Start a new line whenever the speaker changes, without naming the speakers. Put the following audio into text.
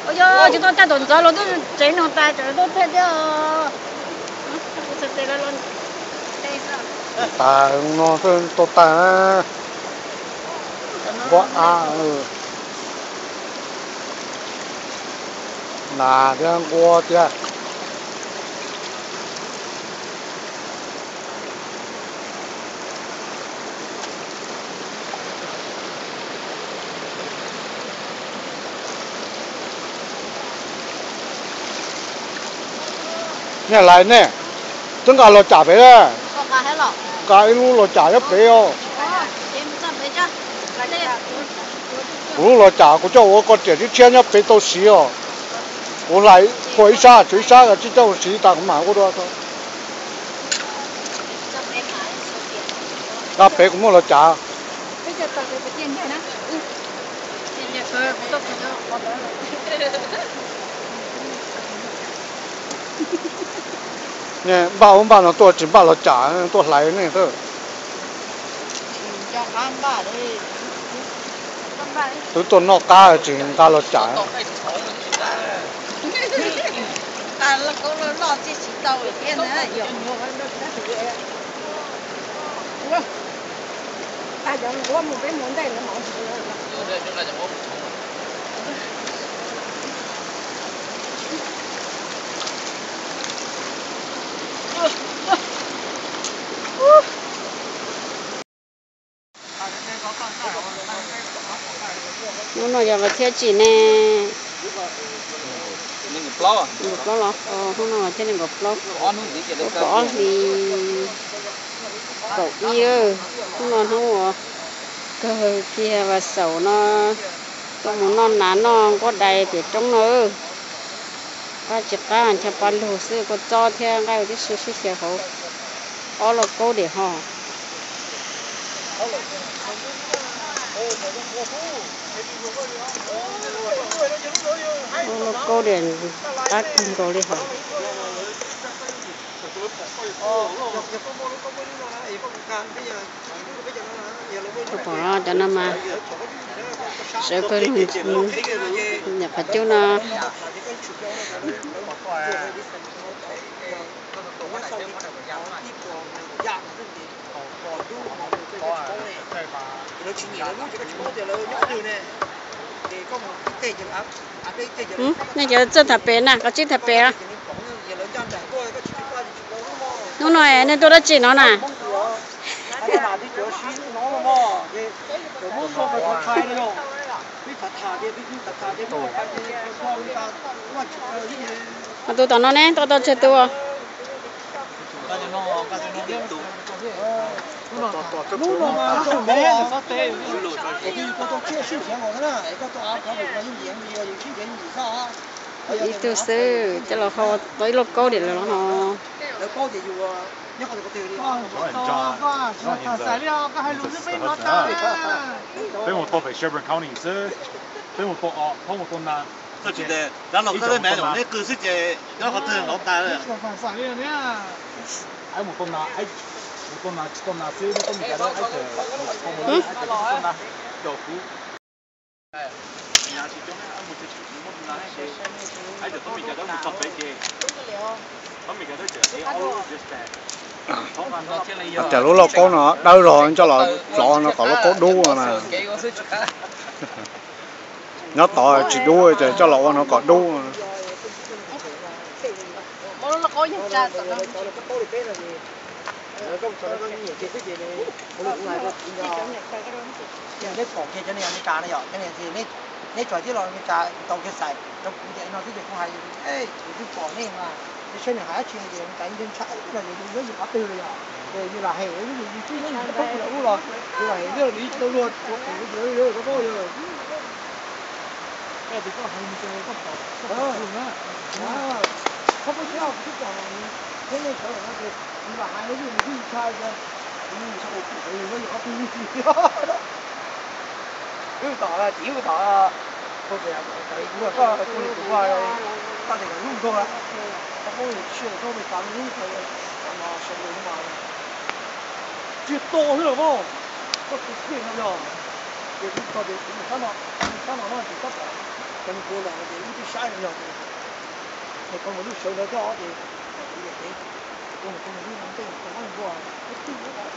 ôi giời chúng tôi ta đồn gió nó tôi chế nó ta cho nó thế chứ thực tế là luôn
ta nó tôi ta quá là đang qua chưa nè lại nè chúng ta lo trả về đó cái lu lo trả rất bé ô lu lo trả của cháu có tiền thì钱要别都洗哦我来回沙追沙个这叫洗打嘛我都说那别个么了trả nè bao nó tôi chỉ bao nó trả tôi lại này thôi tôi nó cá chỉ cá nó trả
à là có lo chỉ tàu ở bên này nhiều à giờ có một cái món đây là món gì nó giờ là theo chị nè một lọ lọ không nào trên này một lọ có thì cậu yêu không nào không cơ kia và sầu nó có một non nán nó có đầy để trong nữa các chị các anh chụp ảnh hồ sơ có cho theo cái sự sẽ hậu đó là câu để họ câu để các con đồ đi họ bỏ cho nó mà sẽ có nhập vào chỗ nó này giờ chân thạch bể nè có chiếc thạch bể à nó nói nên tôi đã chỉ nó nè tôi tao nó nè tôi chơi tôi ít tôiซื้อจะเราเขาตัวลูกโก้เดี๋ยวเราเขา
俾我多俾 Sherburne County 啫，俾我多哦，幫我多難。
這幾個，然後嗰啲名同你故事嘅，然後佢老大啦。
哎，我多難，哎，我多難，多難少，我都唔記得，哎，就多難，有苦。哎，就都唔記得，冇十幾嘅，都唔記得就你 all just that。
chả lúc nó có nó đâu rồi cho nó có nó có đu mà nó tỏi chỉ đu thì cho nó có đu mà
nó có những trà
你在啲內面炸當佢細，咁嘢我啲就係誒啲房呢嘛，你出嚟下一次嘅嘢等陣出，因為你要打對你啊，要嚟係你要專登要幫佢攞咯，要嚟呢度你到咯，有個波要，誒地方係唔正個房，啊，差不多要啲房，天天上嚟嗰啲，你話係嗰啲唔知差嘅，咁差唔多你如果要邊啲？屌打啊！屌打啊！嗰時啊，第二個嗰個股啊，家庭人都唔多啦。我幫你出嚟都未辦呢佢啊嘛，上面嘛，絕多啲咯噃，不斷咁樣，亦都特別點三萬，3萬蚊就得啦。 跟过来的，你就吓人了的。你讲我都上了多的，我们跟你讲这个讲过啊，我听不到。